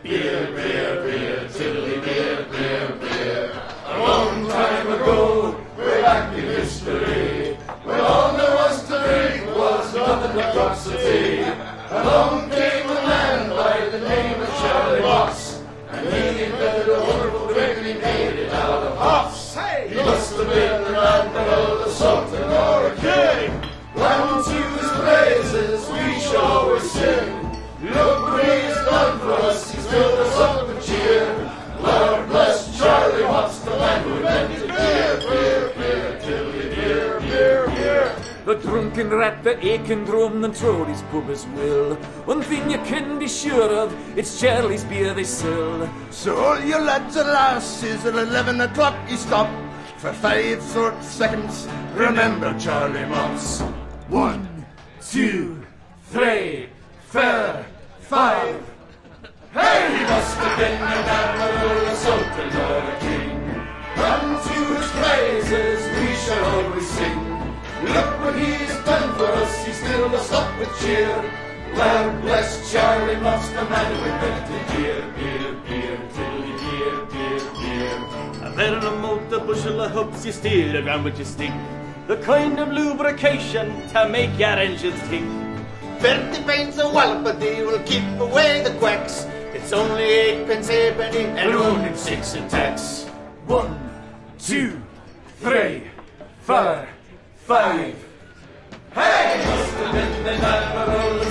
Beer, beer, beer, tiddly beer, beer, beer. A long time ago, way back in history, when all there was to drink was nothing but drops of tea, along came a man by the name of Charlie Moss, and he invented a wonderful drink and he made it out of hops. He must have been an admiral, a sultan, or a king. Round to his praises we shall always sing. Look what he's done for us, he's filled us up with cheer. Lord bless Charlie Moss, the man who invented beer, beer, beer, tiddly beer, beer, beer. The drunken rat, the aching drum, and Trody's pub as well. One thing you can be sure of, it's Charlie's beer they sell. So all you lads and lasses, at 11 o'clock you stop. For 5 short seconds, remember Charlie Moss. 1, 2, 3, 4, 5. Hey, he must have been an admiral, a sultan, or a king. Unto his praises we shall always sing. Look what he's done for us, he's filled us up with cheer. Lord bless Charlie Moss, the man who invented beer, beer, beer, tiddly beer, beer, beer. A barrel of malt, a bushel of hops, you steal around with your stick. The kind of lubrication to make your engines tick. 30 pints of Walpity will keep away the quacks. It's only 8 pence halfpenny and only 6 in tax. 1, 2, 3, 4, 5. Hey, must have been an admiral,